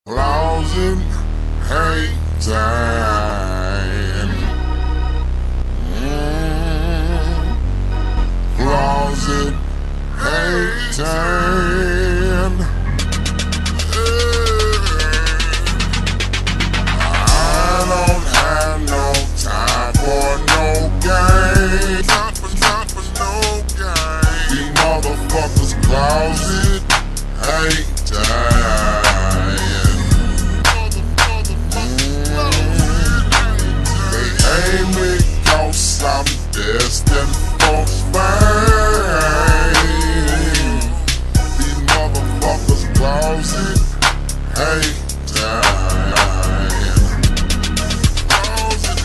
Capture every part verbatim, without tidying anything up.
Closet hating, mm. Closet hating. I don't have no time for no game. Time for, time for no game. These motherfuckers closet hating. I'm destined for fame. These motherfuckers closet hating. Closet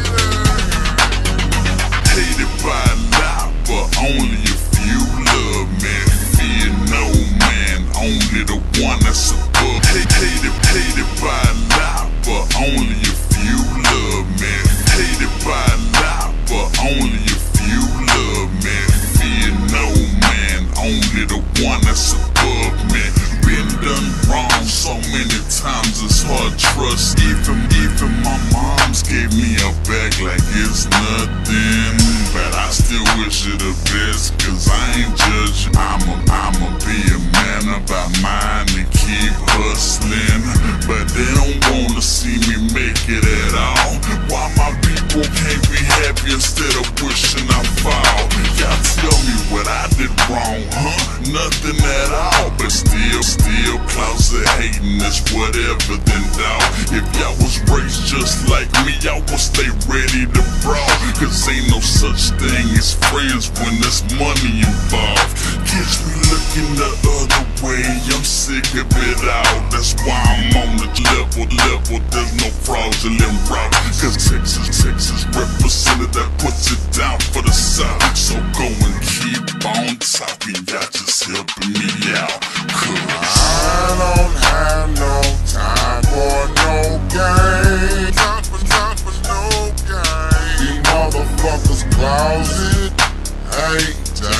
hating. Hated by a lot, but only a few love me. Fear no man, only the one that's above. Hated, hated by a lot, but only a few love me. Hated by a lot, but only a few love me. Fear no man, only the one that's above me. Been done wrong so many times it's hard to trust. Even, even my moms gave me a bag like it's nothing, but I still wish her the best, cause I ain't judging. I'ma, I'ma be a man about mine and keep hustling, but they don't wanna see me make it at all. Why my people can't be happy instead of wishing I fall? Y'all tell me what I did wrong, huh? Nothing at all, but still, still closet hating is whatever then dog. If y'all was raised just like me, y'all would stay ready to brawl, cause ain't no such thing as friends when there's money involved. Catch me looking the other way, I'm sick of it all. That's why I'm on the level, level, there's no fraudulent route, cause Texas, Texas represented that puts it down for the South. So go and keep on talking, y'all just helping me out, cause I don't have no time for no game. Time for, time for no game. These motherfuckers closet hating.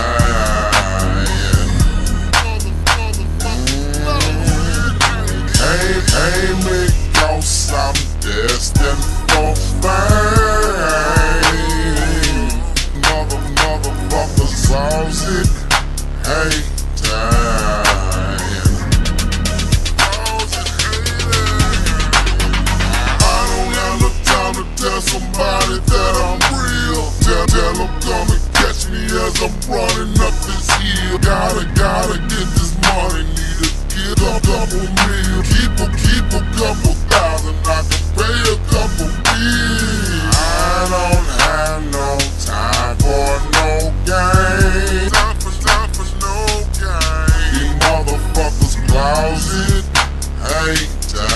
Hey, hey, me, cause I'm destined for fame. Mother, motherfuckers closet hating. Tell somebody that I'm real. Tell, tell them come and catch me as I'm running up this hill. Gotta, gotta get this money, need to get a couple meal. Keep a, keep a couple thousand, I can pay a couple bills. I don't have no time for no game. Time for, time for no game. These motherfuckers closet hating.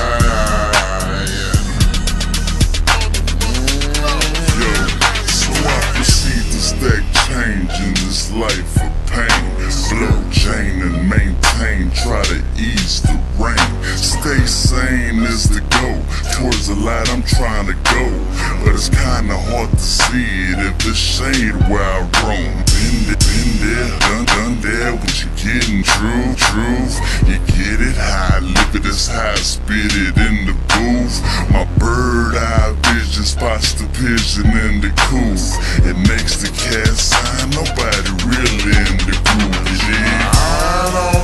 Stack change in this life of pain. Blow chain and maintain, try to ease the rain. Stay sane is the goal, towards the light I'm trying to go, but it's kinda hard to see it if the shade where I roam. Been there, been there, done, done there, what you getting, true, truth. You get it, high, live it as high, spit it in the booth. My bird eye vision spots the pigeon in the coop. It makes the cat sign, nobody really in the groove, yeah. I don't